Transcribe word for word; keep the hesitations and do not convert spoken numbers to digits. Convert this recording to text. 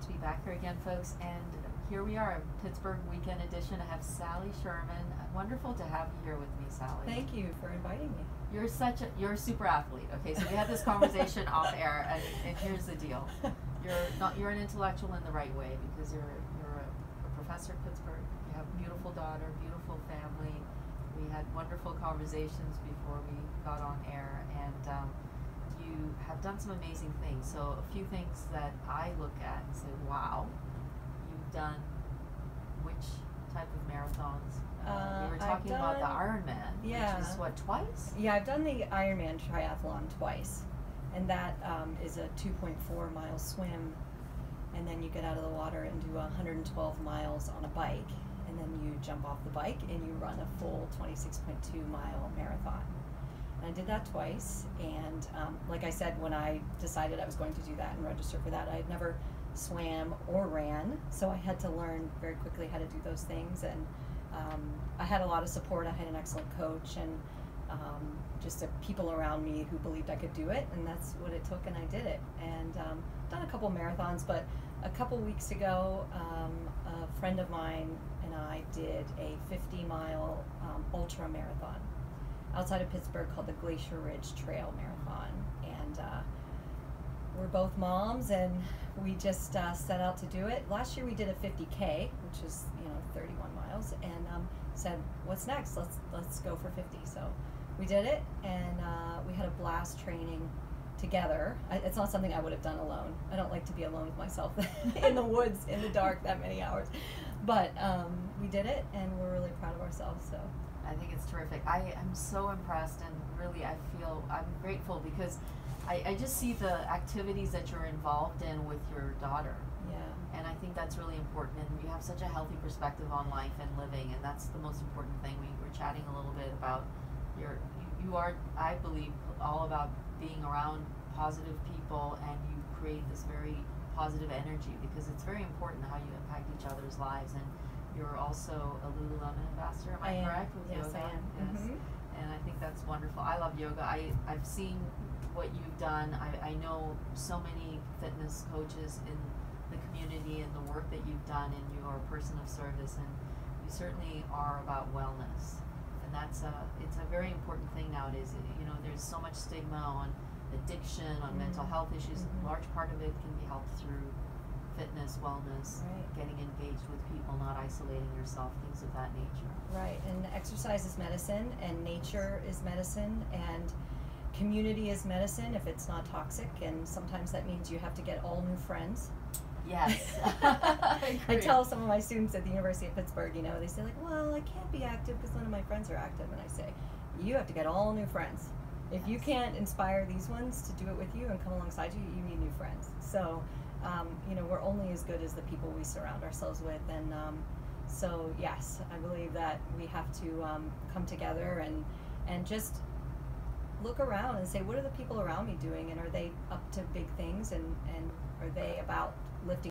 to be back here again, folks. And here we are, Pittsburgh Weekend Edition. I have Sally Sherman. Wonderful to have you here with me, Sally. Thank you for inviting me. You're such a you're a super athlete. Okay, so we had this conversation off air, and, and here's the deal. You're not you're an intellectual in the right way because you're you're a, a professor at Pittsburgh. You have a beautiful daughter, beautiful family. We had wonderful conversations before we got on air, and um, you have done some amazing things. So a few things that I look at and say, wow, you've done which type of marathons? Uh, Uh, we were I've talking about the done- Ironman, yeah. which is what, twice? Yeah, I've done the Ironman triathlon twice, and that um, is a two point four mile swim, and then you get out of the water and do one hundred twelve miles on a bike, and then you jump off the bike and you run a full twenty-six point two mile marathon. And I did that twice, and um, like I said, when I decided I was going to do that and register for that, I had never swam or ran, so I had to learn very quickly how to do those things, and um, I had a lot of support. I had an excellent coach and um, just a, people around me who believed I could do it, and that's what it took, and I did it. And um, done a couple marathons, but a couple weeks ago, um, a friend of mine and I did a fifty mile um, ultra marathon outside of Pittsburgh called the Glacier Ridge Trail Marathon, and uh, we're both moms, and we just uh, set out to do it. Last year we did a fifty K, which is, you know, thirty-one miles, and um, said, what's next? Let's let's go for fifty. So we did it, and uh, we had a blast training together. I, it's not something I would have done alone. I don't like to be alone with myself in the woods in the dark that many hours. But um, we did it, and we're really proud of ourselves. So I think it's terrific. I am so impressed, and really I feel I'm grateful because I, I just see the activities that you're involved in with your daughter. yeah. And I think that's really important, and you have such a healthy perspective on life and living, and that's the most important thing. We were chatting a little bit about your, you, you are, I believe, all about being around positive people, and you create this very positive energy because it's very important how you impact each other's lives. And you're also a Lululemon ambassador, am I, I am. correct? With Yes, yoga? I am. Yes. Mhm. And I think that's wonderful. I love yoga. I, I've seen what you've done. I, I know so many fitness coaches in the community and the work that you've done, and you are a person of service, and you certainly are about wellness. And that's a, it's a very important thing nowadays. You know, there's so much stigma on addiction, on Mhm. mental health issues. Mhm. A large part of it can be helped through fitness, wellness, Right. getting engaged with people, not isolating yourself, things of that nature. Right, and exercise is medicine, and nature is medicine, and community is medicine if it's not toxic, and sometimes that means you have to get all new friends. Yes. I agree. tell some of my students at the University of Pittsburgh, you know, they say like, well, I can't be active because none of my friends are active, and I say, you have to get all new friends. If you Yes. can't inspire these ones to do it with you and come alongside you, you need new friends. So, um, you know, we're only as good as the people we surround ourselves with, and um, so yes, I believe that we have to um, come together and and just look around and say, what are the people around me doing, and are they up to big things, and, and are they about lifting